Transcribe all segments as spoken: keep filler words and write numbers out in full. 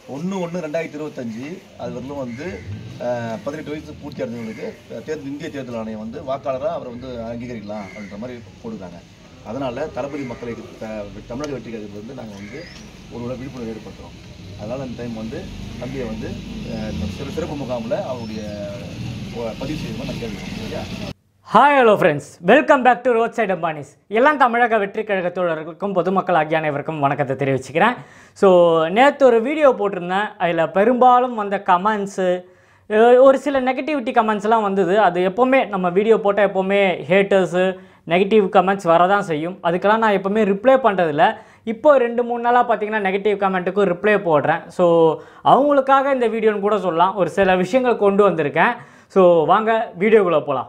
ஒன்று ஒன்று ரெண்டாயிரத்தி இருபத்தஞ்சு அது வரலும் வந்து பதினெட்டு வயசு பூர்த்தி அடைஞ்சவங்களுக்கு தேர்தல் இந்திய தேர்தல் ஆணையம் வந்து வாக்காளராக அவரை வந்து அங்கீகரிக்கலாம் அப்படின்ற மாதிரி போட்டுருக்காங்க. அதனால் தளபதி மக்களை தமிழக வெற்றி கழகத்தில் வந்து நாங்கள் வந்து ஒரு விழிப்புணர்வு ஏற்படுத்துகிறோம். அதனால் அந்த டைம் வந்து தம்பியை வந்து சிறு சிறப்பு முகாமில் அவருடைய பதிவு செய்யணுமா நான் கேள்விப்போம். சரியா? Hi hello friends, welcome back to road side Ambanis. எல்லாம் தமிழக வெற்றி கழக தோழர்களுக்கும் பொதுமக்கள் ஆகிய அனைவருக்கும் வணக்கத்தை தெரிவிச்சுக்கிறேன். ஸோ நேற்று ஒரு வீடியோ போட்டிருந்தேன். அதில் பெரும்பாலும் வந்த கமெண்ட்ஸு, ஒரு சில நெகட்டிவிட்டி கமெண்ட்ஸ்லாம் வந்தது. அது எப்போவுமே நம்ம வீடியோ போட்டால் எப்போவுமே ஹேட்டர்ஸு நெகட்டிவ் கமெண்ட்ஸ் வரதான் செய்யும். அதுக்கெல்லாம் நான் எப்போவுமே ரிப்ளை பண்ணுறதில்ல. இப்போ ரெண்டு மூணு நாளாக பார்த்தீங்கன்னா நெகட்டிவ் கமெண்ட்டுக்கும் ரிப்ளை போடுறேன். ஸோ அவங்களுக்காக இந்த வீடியோன்னு கூட சொல்லலாம். ஒரு சில விஷயங்கள் கொண்டு வந்திருக்கேன். ஸோ வாங்க வீடியோக்குள்ளே போகலாம்.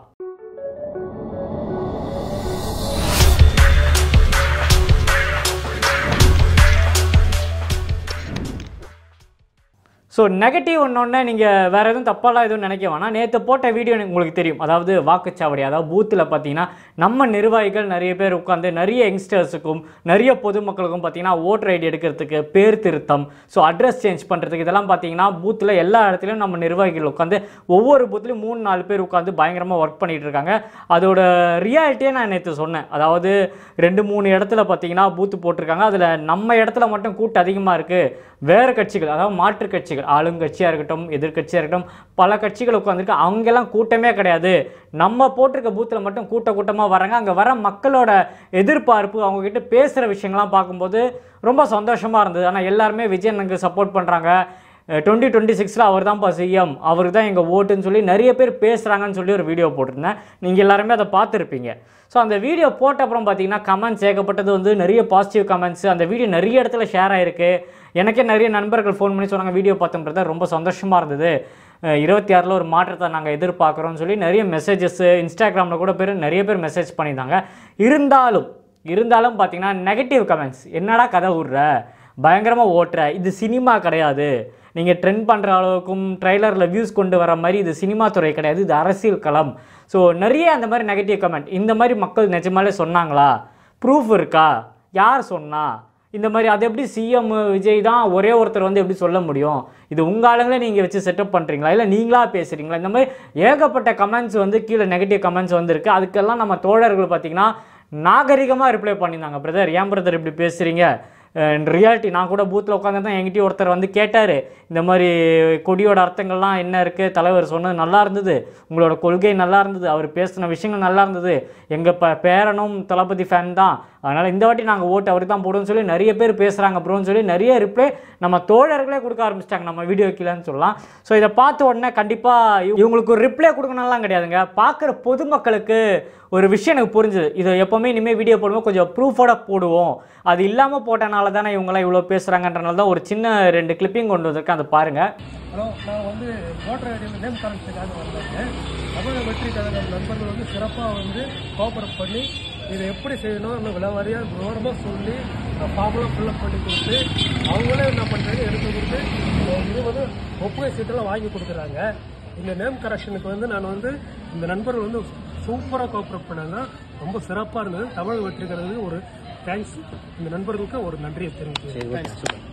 ஸோ நெகட்டிவ் ஒன்றொன்னே நீங்கள் வேறு எதுவும் தப்பாலாம் எதுவும் நினைக்க வேணாம். நேற்று போட்ட வீடியோ உங்களுக்கு தெரியும். அதாவது வாக்குச்சாவடி, அதாவது பூத்தில் பார்த்தீங்கன்னா நம்ம நிர்வாகிகள் நிறைய பேர் உட்காந்து நிறைய யங்ஸ்டர்ஸுக்கும் நிறைய பொதுமக்களுக்கும் பார்த்தீங்கன்னா ஓட்டர் ஐடி எடுக்கிறதுக்கு, பேர் திருத்தம், ஸோ அட்ரஸ் சேஞ்ச் பண்ணுறதுக்கு இதெல்லாம் பார்த்தீங்கன்னா பூத்தில் எல்லா இடத்துலையும் நம்ம நிர்வாகிகள் உட்காந்து ஒவ்வொரு பூத்துலையும் மூணு நாலு பேர் உட்காந்து பயங்கரமாக ஒர்க் பண்ணிகிட்டு இருக்காங்க. அதோட ரியாலிட்டியே நான் நேற்று சொன்னேன். அதாவது ரெண்டு மூணு இடத்துல பார்த்தீங்கன்னா பூத்து போட்டிருக்காங்க. அதில் நம்ம இடத்துல மட்டும் கூட்டம் அதிகமாக இருக்குது. வேறு கட்சிகள், அதாவது மாற்று கட்சிகள், ஆளுங்கட்சியாக இருக்கட்டும் எதிர்கட்சியாக இருக்கட்டும் பல கட்சிகள் உட்காந்துருக்கு. அவங்கெல்லாம் கூட்டமே கிடையாது. நம்ம போட்டிருக்க பூத்தில் மட்டும் கூட்ட கூட்டமாக வராங்க. அங்கே வர மக்களோட எதிர்பார்ப்பு, அவங்கக்கிட்ட பேசுகிற விஷயங்கள்லாம் பார்க்கும்போது ரொம்ப சந்தோஷமாக இருந்தது. ஆனால் எல்லாருமே விஜயனுக்கு சப்போர்ட் பண்ணுறாங்க. டுவெண்ட்டி டுவெண்ட்டி சிக்ஸில் அவர் தான்ப்பா சிஎம், அவருக்கு தான் எங்கள் ஓட்டுன்னு சொல்லி நிறைய பேர் பேசுகிறாங்கன்னு சொல்லி ஒரு வீடியோ போட்டிருந்தேன். நீங்கள் எல்லாருமே அதை பார்த்துருப்பீங்க. ஸோ அந்த வீடியோ போட்ட அப்புறம் பார்த்தீங்கன்னா கமெண்ட்ஸ் ஏகப்பட்டது வந்து நிறைய பாசிட்டிவ் கமெண்ட்ஸ். அந்த வீடியோ நிறைய இடத்துல ஷேர் ஆகிருக்கு. எனக்கே நிறைய நண்பர்கள் ஃபோன் பண்ணி சொன்னாங்க வீடியோ பார்த்தோம்ன்றத ரொம்ப சந்தோஷமாக இருந்தது, இருபத்தி ஆறில் ஒரு மாற்றத்தை நாங்கள் எதிர்பார்க்குறோம்னு சொல்லி நிறைய மெசேஜஸ்ஸு இன்ஸ்டாகிராமில் கூட பேர் நிறைய பேர் மெசேஜ் பண்ணியிருந்தாங்க. இருந்தாலும் இருந்தாலும் பார்த்தீங்கன்னா நெகட்டிவ் கமெண்ட்ஸ், என்னடா கதை விட்ற, பயங்கரமாக ஓட்டுற, இது சினிமா கிடையாது, நீங்கள் ட்ரெண்ட் பண்ணுற அளவுக்கும் ட்ரெய்லரில் வியூஸ் கொண்டு வர மாதிரி இது சினிமா துறை கிடையாது, இது அரசியல் களம். ஸோ நிறைய அந்த மாதிரி நெகட்டிவ் கமெண்ட். இந்த மாதிரி மக்கள் நிஜமாலே சொன்னாங்களா, ப்ரூஃப் இருக்கா, யார் சொன்னா, இந்த மாதிரி அது எப்படி சிஎம் விஜய் தான் ஒரே ஒருத்தர் வந்து எப்படி சொல்ல முடியும், இது உங்கள் ஆளுங்களே நீங்கள் வச்சு செட்டப் பண்ணுறீங்களா, இல்லை நீங்களா பேசுகிறீங்களா, இந்த மாதிரி ஏகப்பட்ட கமெண்ட்ஸ் வந்து கீழே நெகட்டிவ் கமெண்ட்ஸ் வந்துருக்கு. அதுக்கெல்லாம் நம்ம தோழர்கள் பார்த்திங்கன்னா நாகரிகமாக ரிப்ளை பண்ணியிருந்தாங்க. பிரதர், ஏன் பிரதர் இப்படி பேசுகிறீங்க, ரியாலிட்டி நான் கூட பூத்தில் உட்காந்து தான் என்கிட்ட ஒருத்தர் வந்து கேட்டார், இந்த மாதிரி கொடியோட அர்த்தங்கள்லாம் என்ன இருக்குது, தலைவர் சொன்னது நல்லா இருந்தது, உங்களோட கொள்கை நல்லா இருந்தது, அவர் பேசின விஷயங்கள் நல்லா இருந்தது, எங்கள் ப பேரனும் தளபதி ஃபேன் தான், அதனால் இந்த வாட்டி நாங்கள் ஓட்டு அவருக்கு தான் போடுவோம்னு சொல்லி நிறைய பேர் பேசுகிறாங்க ப்ரோன்னு சொல்லி நிறைய ரிப்ளை நம்ம தோழர்களே கொடுக்க ஆரம்பிச்சிட்டாங்க நம்ம வீடியோ கீழேன்னு சொல்லலாம். ஸோ இதை பார்த்த உடனே கண்டிப்பாக இவங்களுக்கு ஒரு ரிப்ளை கொடுக்கணும்லாம் கிடையாதுங்க. பார்க்குற பொதுமக்களுக்கு ஒரு விஷயம் எனக்கு புரிஞ்சுது. இதை எப்போவுமே இனிமேல் வீடியோ போடும்போது கொஞ்சம் ப்ரூஃபோட போடுவோம், அது இல்லாமல் போட்டனால தானே இவங்களாம் இவ்வளோ பேசுகிறாங்கன்றனால தான் ஒரு சின்ன ரெண்டு கிளிப்பிங் கொண்டு வந்திருக்கேன், அதை பாருங்கள். ஹலோ, நான் வந்து ஓட்டர் ஐடி நேம் கரெக்ஷனுக்காக வந்திருக்கேன். தமிழக வெற்றி கழக நண்பர்கள் வந்து சிறப்பாக வந்து கோஆபரேட் பண்ணி இதை எப்படி செய்யணும் இன்னும் விளவாரியாக விவரமாக சொல்லி ஃபார்மெலாம் ஃபில்அப் பண்ணி கொடுத்து அவங்களே என்ன பண்ணுறாங்க எடுத்து கொடுத்து இது வந்து ஒப்புகை சீட்டெல்லாம் வாங்கி கொடுக்குறாங்க. இந்த நேம் கரெக்ஷனுக்கு வந்து நான் வந்து இந்த நண்பர்கள் வந்து சூப்பராக கோஆபரேட் பண்ணாங்க, ரொம்ப சிறப்பாக இருந்தது. தமிழக வெற்றி கழகத்துக்கு ஒரு தேங்க்ஸ், இந்த நண்பர்களுக்கு ஒரு நன்றியை தெரிவிக்கிறேன்.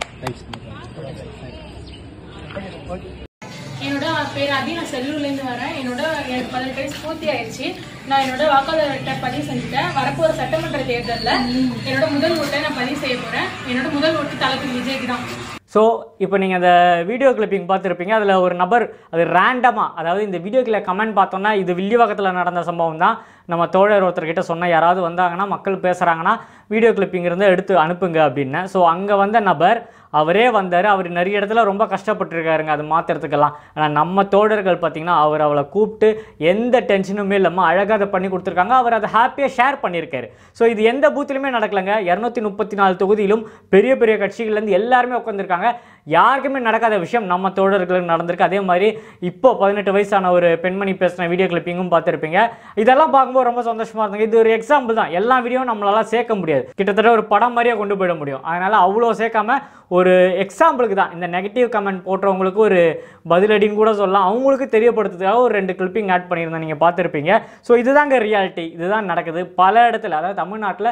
என்னோட பேர் அதி, நான் செல்லூர்லேருந்து வரேன். என்னோட எனக்கு பதினெட்டு வயசு பூர்த்தி ஆயிடுச்சு. நான் என்னோட வாக்காளர்கிட்ட பதிவு செஞ்சுட்டேன். வரப்போற சட்டமன்ற தேர்தலில் என்னோட முதல் ஓட்டை நான் பதிவு செய்ய போறேன். என்னோட முதல் ஓட்டு தளபதி விஜய்க்கு தான். ஸோ இப்போ நீங்கள் அந்த வீடியோ கிளிப்பிங் பார்த்துருப்பீங்க. அதில் ஒரு நபர் அது ரேண்டமாக, அதாவது இந்த வீடியோக்கில் கமெண்ட் பார்த்தோன்னா இது வில்லிவாக்கத்தில் நடந்த சம்பவம் தான், நம்ம தோழர் ஒருத்தர்கிட்ட சொன்னால் யாராவது வந்தாங்கன்னா மக்கள் பேசுகிறாங்கன்னா வீடியோ கிளிப்பிங் இருந்தால் எடுத்து அனுப்புங்க அப்படின்னு. ஸோ அங்கே வந்த நபர் அவரே வந்தார். அவர் நிறைய இடத்துல ரொம்ப கஷ்டப்பட்டுருக்காருங்க அது மாற்றுறதுக்கெல்லாம். ஆனால் நம்ம தோழர்கள் பார்த்திங்கன்னா அவர் அவளை கூப்பிட்டு எந்த டென்ஷனுமே இல்லாமல் அழகாக அதை பண்ணி கொடுத்துருக்காங்க. அவர் அதை ஹாப்பியாக ஷேர் பண்ணியிருக்காரு. ஸோ இது எந்த பூத்துலையுமே நடக்கலைங்க. இரநூத்தி முப்பத்தி நாலு தொகுதியிலும் பெரிய பெரிய கட்சிகள்லேருந்து எல்லாருமே உட்காந்துருக்காங்க. யாருக்குமே நடக்காத விஷயம் நம்ம தோழர்களுக்கு நடந்திருக்கு. அதே மாதிரி இப்போ பதினெட்டு வயசான ஒரு பெண்மணி பேசின வீடியோ கிளிப்பிங்கும் பார்த்துருப்பீங்க. இதெல்லாம் பார்க்கும்போது ரொம்ப சந்தோஷமாக இருந்தாங்க. இது ஒரு எக்ஸாம்பிள் தான். எல்லா வீடியோவும் நம்மளால சேர்க்க முடியாது, கிட்டத்தட்ட ஒரு படம் மாதிரியே கொண்டு போயிட முடியும். அதனால் அவ்வளோ சேர்க்காம ஒரு எக்ஸாம்பிளுக்கு தான் இந்த நெகட்டிவ் கமெண்ட் போடுறவங்களுக்கு ஒரு பதிலடின்னு கூட சொல்லலாம். அவங்களுக்கு தெரியப்படுத்துறதுக்காக ஒரு ரெண்டு கிளிப்பிங் ஆட் பண்ணியிருந்தேன், நீங்கள் பார்த்துருப்பீங்க. ஸோ இதுதாங்க ரியாலிட்டி, இதுதான் நடக்குது பல இடத்துல. அதாவது தமிழ்நாட்டில்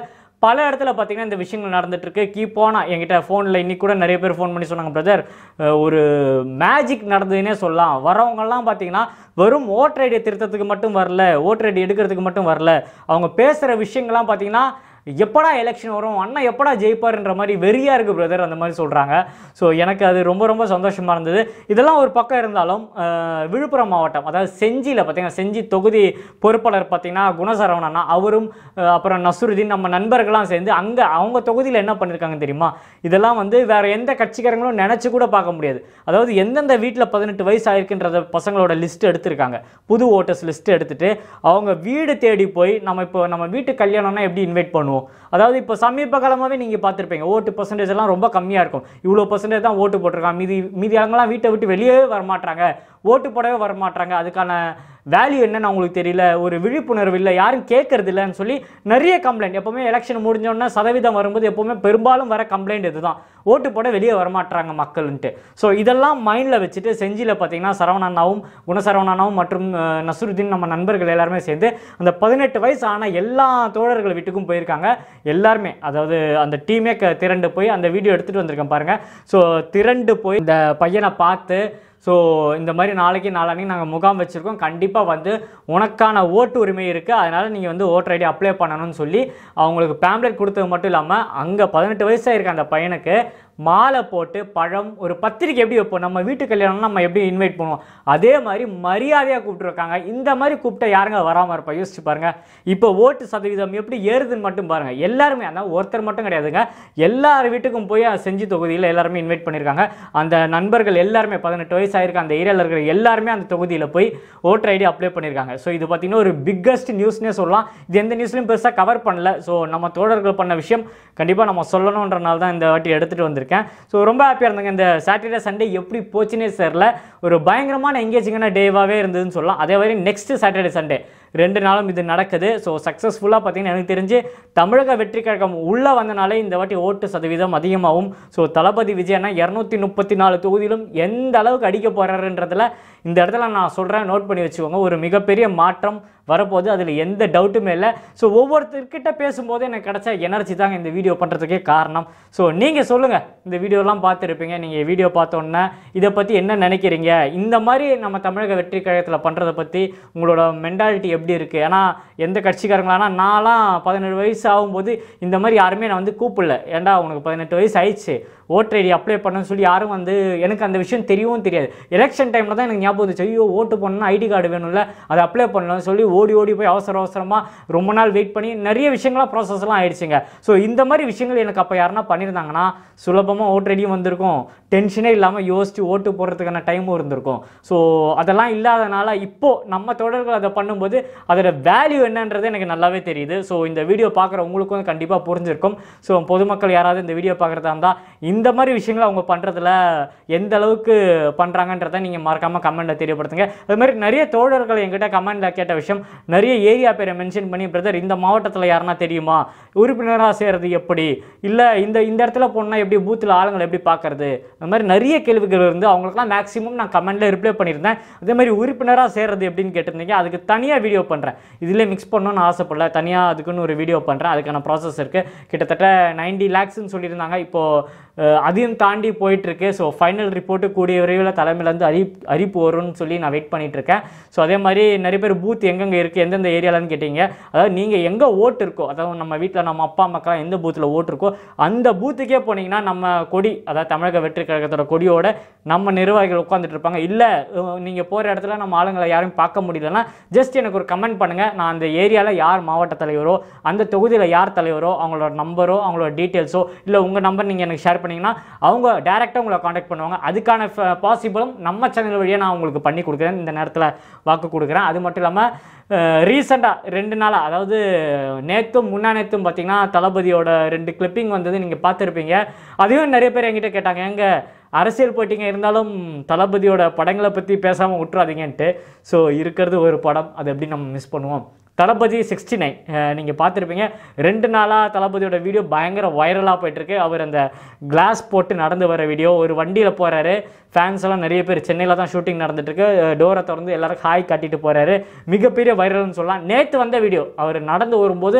பல இடத்துல பார்த்தீங்கன்னா இந்த விஷயங்கள் நடந்துட்டு இருக்கு. கீப் ஆனா என்கிட்ட ஃபோனில் இன்னைக்கு கூட நிறைய பேர் ஃபோன் பண்ணி சொன்னாங்க, பிரதர் ஒரு மேஜிக் நடந்ததுன்னே சொல்லலாம். வரவங்கெல்லாம் பார்த்தீங்கன்னா வெறும் ஓட்டர் ஐடியை திருத்தத்துக்கு மட்டும் வரல, ஓட்டர் ஐடி எடுக்கிறதுக்கு மட்டும் வரல, அவங்க பேசுகிற விஷயங்கள்லாம் பார்த்தீங்கன்னா எப்படா எலெக்ஷன் வரும், அண்ணா எப்படா ஜெயிப்பாருன்ற மாதிரி வெறியாக இருக்குது பிரதர், அந்த மாதிரி சொல்கிறாங்க. ஸோ எனக்கு அது ரொம்ப ரொம்ப சந்தோஷமாக இருந்தது. இதெல்லாம் ஒரு பக்கம் இருந்தாலும் விழுப்புரம் மாவட்டம், அதாவது செஞ்சியில் பார்த்தீங்கன்னா செஞ்சி தொகுதி பொறுப்பாளர் பார்த்தீங்கன்னா குணசரவணன் அவரும் அப்புறம் நசுருதீன் நம்ம நண்பர்கள்லாம் சேர்ந்து அங்கே அவங்க தொகுதியில் என்ன பண்ணியிருக்காங்க தெரியுமா? இதெல்லாம் வந்து வேறு எந்த கட்சிக்காரங்களும் நினச்சி கூட பார்க்க முடியாது. அதாவது எந்தெந்த வீட்டில் பதினெட்டு வயசு ஆயிருக்குன்றத பசங்களோட லிஸ்ட்டு எடுத்திருக்காங்க, புது ஓட்டர்ஸ் லிஸ்ட்டு எடுத்துகிட்டு அவங்க வீடு தேடி போய் நம்ம இப்போ நம்ம வீட்டு கல்யாணம்னா எப்படி இன்வைட் பண்ணுவோம். அதாவது இப்போ சமீப காலமாகவே நீங்கள் பார்த்துருப்பீங்க, ஓட்டு பர்சன்டேஜ் எல்லாம் ரொம்ப கம்மியாக இருக்கும். இவ்வளோ பர்சன்டேஜ் தான் ஓட்டு போட்டிருக்காங்க, மீதி மீதி அவங்களாம் வீட்டை விட்டு வெளியே வரமாட்டாங்க, ஓட்டு போடவே வரமாட்டாங்க, அதுக்கான வேல்யூ என்னன்னு அவங்களுக்கு தெரியல, ஒரு விழிப்புணர்வு இல்லை, யாரும் கேட்கறது இல்லைன்னு சொல்லி நிறைய கம்ப்ளைண்ட். எப்போவுமே எலெக்ஷன் முடிஞ்சோன்னா சதவீதம் வரும்போது எப்போவுமே பெரும்பாலும் வர கம்ப்ளைண்ட் இதுதான், ஓட்டு போட வெளியே வரமாட்டாங்க மக்கள்ன்ட்டு. ஸோ இதெல்லாம் மைண்டில் வச்சுட்டு செஞ்சியில் பார்த்தீங்கன்னா சரவணனாவும் குணசரவணனாவும் மற்றும் நசுருதீன் நம்ம நண்பர்கள் எல்லாருமே சேர்ந்து அந்த பதினெட்டு வயசு ஆன எல்லா தோழர்கள் வீட்டுக்கும் போயிருக்காங்க. எல்லாருமே அதாவது அந்த டீமே க திரண்டு போய் அந்த வீடியோ எடுத்துகிட்டு வந்திருக்கேன் பாருங்கள். ஸோ திரண்டு போய் இந்த பையனை பார்த்து, ஸோ இந்த மாதிரி நாளைக்கு நாளானைக்கு நாங்கள் முகாம் வச்சுருக்கோம், கண்டிப்பாக வந்து உனக்கான ஓட்டு உரிமை இருக்குது, அதனால் நீங்கள் வந்து ஓட்டர் ஐடி அப்ளை பண்ணணும்னு சொல்லி அவங்களுக்கு பேம்ப்ளெட் கொடுத்தது மட்டும் இல்லாமல் அங்கே பதினெட்டு வயசாக இருக்க அந்த பையனுக்கு மாலை போட்டு பழம் ஒரு பத்திரிக்கை எப்படி வைப்போம், நம்ம வீட்டு கல்யாணம்னா நம்ம எப்படி இன்வைட் பண்ணுவோம், அதே மாதிரி மரியாதையாக கூப்பிட்டுருக்காங்க. இந்த மாதிரி கூப்பிட்டா யாருங்க வராமல் இருப்பா? யோசிச்சு பாருங்கள். இப்போ ஓட்டு சதவீதம் எப்படி ஏறுதுன்னு மட்டும் பாருங்கள். எல்லாருமே, அதான் ஒருத்தர் மட்டும் கிடையாதுங்க, எல்லார் வீட்டுக்கும் போய் செஞ்சி தொகுதியில் எல்லாருமே இன்வைட் பண்ணியிருக்காங்க. அந்த நண்பர்கள் எல்லாருமே பதினெட்டு வயசு ஆயிருக்க அந்த ஏரியாவில் இருக்கிற எல்லாருமே அந்த தொகுதியில் போய் ஓட்டர் ஐடி அப்ளை பண்ணியிருக்காங்க. ஸோ இது பார்த்தீங்கன்னா ஒரு பிக்கஸ்ட் நியூஸ்னே சொல்லலாம். இது எந்த நியூஸ்லையும் பெருசாக கவர் பண்ணல. ஸோ நம்ம தோழர்கள் பண்ண விஷயம் கண்டிப்பாக நம்ம சொல்லணுன்றனால தான் இந்த வாட்டி எடுத்துகிட்டு வந்திருக்கேன். ஸோ ரொம்ப ஹாப்பியாக இருந்தாங்க. இந்த சாட்டர்டே சண்டே எப்படி போச்சுன்னே தெரியல, ஒரு பயங்கரமான எங்கேஜிங்கான டேவாகவே இருந்ததுன்னு சொல்லலாம். அதே மாதிரி நெக்ஸ்ட் சாட்டர்டே சண்டே ரெண்டு நாளும் இது நடக்குது. ஸோ சக்ஸஸ்ஃபுல்லாக பார்த்தீங்கன்னா எனக்கு தெரிஞ்சு தமிழக வெற்றி கழகம் உள்ளே வந்தனாலே இந்த வாட்டி ஓட்டு சதவீதம் அதிகமாகும். ஸோ தளபதி விஜயனா இரநூத்தி முப்பத்தி நாலு தொகுதியிலும் எந்த அளவுக்கு அடிக்க போகிறாருன்றதுல இந்த இடத்துல நான் சொல்கிறேன், நோட் பண்ணி வச்சுக்கோங்க. ஒரு மிகப்பெரிய மாற்றம் வரப்போது, அதில் எந்த டவுட்டுமே இல்லை. ஸோ ஒவ்வொருத்தர்கிட்ட பேசும்போது எனக்கு கிடைச்ச எனர்ஜி தாங்க இந்த வீடியோ பண்ணுறதுக்கே காரணம். ஸோ நீங்கள் சொல்லுங்கள், இந்த வீடியோலாம் பார்த்துருப்பீங்க, நீங்கள் வீடியோ பார்த்தோன்னே இதை பற்றி என்ன நினைக்கிறீங்க, இந்த மாதிரி நம்ம தமிழக வெற்றி கழகத்தில் பண்ணுறதை பற்றி உங்களோட மென்டாலிட்டி எப்படி இருக்குது? ஏன்னா எந்த கட்சிக்காரங்களானா நான்லாம் பதினேழு வயசு ஆகும்போது இந்த மாதிரி யாருமே நான் வந்து கூப்பிடல, ஏன்டா உனக்கு பதினெட்டு வயசு ஆயிடுச்சு ஓட்டர் ஐடி அப்ளை பண்ணணும்னு சொல்லி யாரும் வந்து எனக்கு அந்த விஷயம் தெரியவும் தெரியாது. எலெக்ஷன் டைமில் தான் எனக்கு ஞாபகம் வந்துச்சு, ஐயோ ஓட்டு பண்ணணும்னா ஐடி கார்டு வேணும்ல, அதை அப்ளை பண்ணலாம்னு சொல்லி ஓடி ஓடி போய் அவசர அவசரமாக ரொம்ப நாள் வெயிட் பண்ணி நிறைய விஷயங்களாம் ப்ராசஸ்லாம் ஆயிடுச்சுங்க. ஸோ இந்த மாதிரி விஷயங்கள் எனக்கு அப்போ யாருன்னா பண்ணியிருந்தாங்கன்னா சுலபமாக ஓட்டர் ஐடியும் வந்திருக்கும், டென்ஷனே இல்லாமல் யோசிச்சு ஓட்டு போடுறதுக்கான டைமும் இருந்திருக்கும். ஸோ அதெல்லாம் இல்லாதனால இப்போது நம்ம தொடர்கள் அதை பண்ணும்போது அதோட வேல்யூ என்னன்றது எனக்கு நல்லாவே தெரியுது. ஸோ இந்த வீடியோ பார்க்குற உங்களுக்கும் கண்டிப்பாக புரிஞ்சிருக்கும். ஸோ பொதுமக்கள் யாராவது இந்த வீடியோ பார்க்குறதா இருந்தால் இந்த மாதிரி விஷயங்களை அவங்க பண்ணுறதுல எந்த அளவுக்கு பண்ணுறாங்கன்றதை நீங்கள் மறக்காமல் கமெண்ட்டில் தெரியப்படுத்துங்க. அது மாதிரி நிறைய தோழர்கள் என்கிட்ட கமெண்ட்டில் கேட்ட விஷயம், நிறைய ஏரியா பேரை மென்ஷன் பண்ணி, பிரதர் இந்த மாவட்டத்தில் யாருன்னா தெரியுமா, உறுப்பினராக சேர்றது எப்படி, இல்லை இந்த இந்த இடத்துல போனால் எப்படி, பூத்தில் ஆளுங்களை எப்படி பார்க்குறது, அந்த மாதிரி நிறைய கேள்விகள் இருந்து அவங்களுக்குலாம் மேக்ஸிமம் நான் கமெண்ட்டில் ரிப்ளை பண்ணியிருந்தேன். அதே மாதிரி உறுப்பினராக சேர்றது எப்படின்னு கேட்டிருந்தீங்க, அதுக்கு தனியாக வீடியோ பண்ணுறேன். இதில் மிக்ஸ் பண்ணணும்னு ஆசைப்படல, தனியாக அதுக்குன்னு ஒரு வீடியோ பண்ணுறேன். அதுக்கான ப்ராசஸ் இருக்குது. கிட்டத்தட்ட நைன்டி லேக்ஸ்ன்னு சொல்லியிருந்தாங்க, இப்போது அதையும் தாண்டி போயிட்டுருக்கு. ஸோ ஃபைனல் ரிப்போர்ட்டு கூடிய விரைவில் தலைமையிலேருந்து அறி அறிப்பு வரும்னு சொல்லி நான் வெயிட் பண்ணிகிட்ருக்கேன். ஸோ அதே மாதிரி நிறைய பேர் பூத் எங்கெங்கே இருக்குது, எந்தெந்த ஏரியாலன்னு கேட்டிங்க. அதாவது நீங்கள் எங்கே ஓட்டு இருக்கோ, அதாவது நம்ம வீட்டில் நம்ம அப்பா அம்மாக்கெல்லாம் எந்த பூத்தில் ஓட்டு இருக்கோ அந்த பூத்துக்கே போனீங்கன்னா நம்ம கொடி, அதாவது தமிழக வெற்றி கழகத்தோட கொடியோட நம்ம நிர்வாகிகள் உட்காந்துட்டு இருப்பாங்க. இல்லை நீங்கள் போகிற இடத்துல நம்ம ஆளுங்களை யாரும் பார்க்க முடியலன்னா ஜஸ்ட் எனக்கு ஒரு கமெண்ட் பண்ணுங்கள், நான் அந்த ஏரியாவில் யார் மாவட்ட தலைவரோ, அந்த தொகுதியில் யார் தலைவரோ, அவங்களோட நம்பரோ அவங்களோட டீட்டெயில்ஸோ, இல்லை உங்கள் நம்பர் நீங்கள் எனக்கு ஷேர் பண்ணிங்கன்னா அவங்க டைரெக்டாக உங்களை காண்டாக்ட் பண்ணுவாங்க. அதுக்கான பாசிபிளும் நம்ம சேனல் வழியாக நான் உங்களுக்கு பண்ணி கொடுக்குறேன், இந்த நேரத்தில் வாக்கு கொடுக்குறேன். அது மட்டும் இல்லாமல் ரீசெண்டாக ரெண்டு நாளாக, அதாவது நேற்றும் முன்னா நேற்றும் பார்த்தீங்கன்னா தளபதியோட ரெண்டு கிளிப்பிங் வந்தது நீங்கள் பார்த்துருப்பீங்க. அதையும் நிறைய பேர் என்கிட்ட கேட்டாங்க, எங்க அரசியல் போட்டிங்க இருந்தாலும் தளபதியோட படங்களை பற்றி பேசாமல் விட்டுறாதீங்கன்ட்டு. ஸோ இருக்கிறது ஒரு படம், அது எப்படி நம்ம மிஸ் பண்ணுவோம். தளபதி சிக்ஸ்டி நைன் நீங்கள் பார்த்துருப்பீங்க, ரெண்டு நாளாக தளபதியோட வீடியோ பயங்கர வைரலாக போயிட்டுருக்கு. அவர் அந்த கிளாஸ் போட்டு நடந்து வர வீடியோ, ஒரு வண்டியில் போகிறாரு, ஃபேன்ஸ் எல்லாம் நிறைய பேர், சென்னையில் தான் ஷூட்டிங் நடந்துட்டுருக்கு, டோரை திறந்து எல்லாரும் ஹாய் காட்டிட்டு போகிறாரு, மிகப்பெரிய வைரல்னு சொல்லலாம். நேற்று வந்த வீடியோ அவர் நடந்து வரும்போது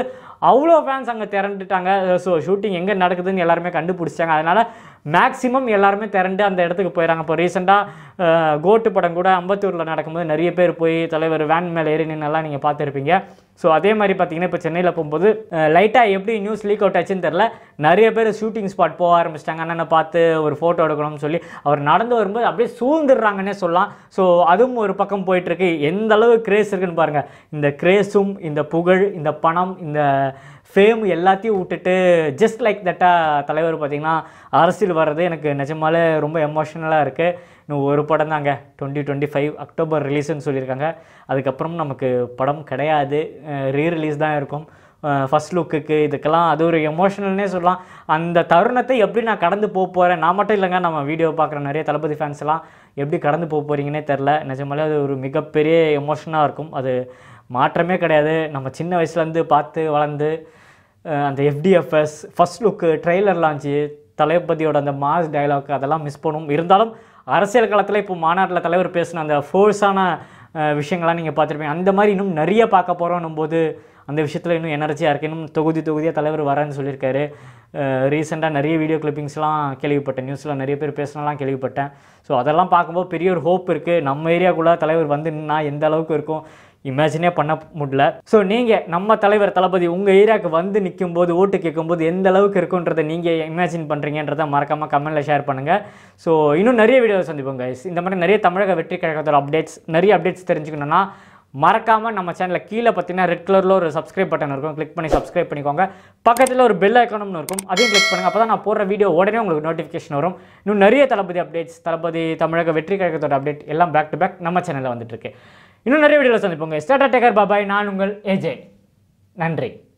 அவ்வளோ ஃபேன்ஸ் அங்கே திரண்டுட்டாங்க. ஸோ ஷூட்டிங் எங்கே நடக்குதுன்னு எல்லாருமே கண்டுபிடிச்சாங்க. அதனால் மேக்ஸிமம் எல்லாருமே திரண்டு அந்த இடத்துக்கு போயிடறாங்க. இப்போ ரீசெண்டாக கோட்டு படம் கூட அம்பத்தூரில் நடக்கும்போது நிறைய பேர் போய் தலைவர் வேன் மேலே ஏறி நின்னெல்லாம் நீங்கள் பார்த்துருப்பீங்க. ஸோ அதே மாதிரி பார்த்தீங்கன்னா இப்போ சென்னையில் போகும்போது லைட்டாக எப்படி நியூஸ் லீக் அவுட் ஆச்சுன்னு தெரில, நிறைய பேர் ஷூட்டிங் ஸ்பாட் போக ஆரம்பிச்சிட்டாங்க. அண்ணனை பார்த்து ஒரு ஃபோட்டோ எடுக்கணும்னு சொல்லி அவர் நடந்து வரும்போது அப்படியே சூழ்ந்துடுறாங்கன்னே சொல்லலாம். ஸோ அதுவும் ஒரு பக்கம் போயிட்டுருக்கு. எந்த அளவு கிரேஸ் இருக்குன்னு பாருங்கள். இந்த கிரேஸும் இந்த புகழ் இந்த பணம் இந்த ஃபேம் எல்லாத்தையும் விட்டுட்டு ஜஸ்ட் லைக் தட்டாக தலைவர் பார்த்திங்கன்னா அரசியல் வர்றது எனக்கு நிஜமாலே ரொம்ப எமோஷ்னலாக இருக்குது. இன்னும் ஒரு படம் தாங்க டுவெண்ட்டி டுவெண்ட்டி ஃபைவ் அக்டோபர் ரிலீஸ்ன்னு சொல்லியிருக்காங்க. அதுக்கப்புறம் நமக்கு படம் கிடையாது, ரீ ரிலீஸ் தான் இருக்கும். ஃபஸ்ட் லுக்குக்கு இதுக்கெல்லாம் அது ஒரு எமோஷனல்னே சொல்லலாம். அந்த தருணத்தை எப்படி நான் கடந்து போக போகிறேன், நான் மட்டும் இல்லைங்க, நம்ம வீடியோ பார்க்குற நிறைய தளபதி ஃபேன்ஸ் எல்லாம் எப்படி கடந்து போக போகிறீங்கன்னே தெரில. நிஜமாலே அது ஒரு மிகப்பெரிய எமோஷனாக இருக்கும். அது மாற்றமே கிடையாது. நம்ம சின்ன வயசுலேருந்து பார்த்து வளர்ந்து அந்த FDFS first look trailer launch தளபதியோட அந்த மாஸ் டைலாக் அதெல்லாம் மிஸ் பண்ணும். இருந்தாலும் அரசியல் காலத்தில் இப்போ மாநாட்டில் தலைவர் பேசின அந்த ஃபோர்ஸான விஷயங்கள்லாம் நீங்கள் பார்த்துருப்பீங்க. அந்த மாதிரி இன்னும் நிறைய பார்க்க போகிறோன்னும் போது அந்த விஷயத்தில் இன்னும் எனர்ஜியாக இருக்குது. இன்னும் தொகுதி தொகுதியாக தலைவர் வரேன்னு சொல்லியிருக்காரு. ரீசெண்டாக நிறைய வீடியோ கிளிப்பிங்ஸ்லாம் கேள்விப்பட்டேன், நியூஸில் நிறைய பேர் பேசினாலாம் கேள்விப்பட்டேன். ஸோ அதெல்லாம் பார்க்கும்போது பெரிய ஒரு ஹோப் இருக்குது. நம்ம ஏரியாக்குள்ளே தலைவர் வந்து நின்னா எந்த அளவுக்கு இருக்கும் இமேஜினே பண்ண முடியல. ஸோ நீங்கள் நம்ம தலைவர் தளபதி உங்கள் ஏரியாவுக்கு வந்து நிற்கும் போது ஓட்டு கேட்கும்போது எந்த அளவுக்கு இருக்குன்றதை நீங்கள் இமேஜின் பண்ணுறீங்கன்றதை மறக்காமல் கமெண்ட்டில் ஷேர் பண்ணுங்கள். ஸோ இன்னும் நிறைய வீடியோஸ் சந்திப்போம் கைஸ். இந்த மாதிரி நிறைய தமிழக வெற்றி கழகத்தோட அப்டேட்ஸ் நிறைய அப்டேட்ஸ் தெரிஞ்சுக்கணுன்னா மறக்காமல் நம்ம சேனலில் கீழே பார்த்தீங்கன்னா ரெட் கலரில் ஒரு சப்ஸ்கிரைப் பட்டன் இருக்கும், கிளிக் பண்ணி சப்ஸ்கிரைப் பண்ணிக்கோங்க. பக்கத்தில் ஒரு பெல் ஐக்கானும் இருக்கும், அதையும் கிளிக் பண்ணுங்கள். அப்போ தான் நான் போடுற வீடியோ உடனே உங்களுக்கு நோட்டிஃபிகேஷன் வரும். இன்னும் நிறைய தளபதி அப்டேட்ஸ் தளபதி தமிழக வெற்றி கழகத்தோட அப்டேட் எல்லாம் பேக் டு பேக் நம்ம சேனலில் வந்துட்டு இருக்கு. இன்னும் நிறைய வீடியோவில் சந்திப்போங்க. Start taker பாபாய். நான் உங்கள் ஏஜே. நன்றி.